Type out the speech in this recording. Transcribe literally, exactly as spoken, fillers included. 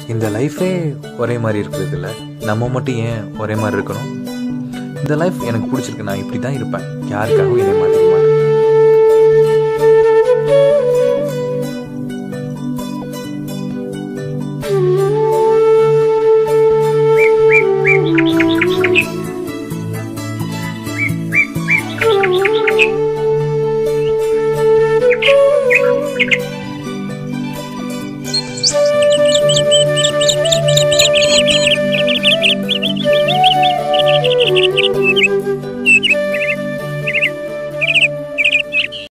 இந்த லைஃபே ஒரே மாதிரி இருக்கிறது இல்லை, நம்ம மட்டும் ஏன் ஒரே மாதிரி இருக்கணும்? இந்த லைஃப் எனக்கு பிடிச்சிருக்கு, நான் இப்படி தான் இருப்பேன், யாருக்காகவும் என்னை மாற்றி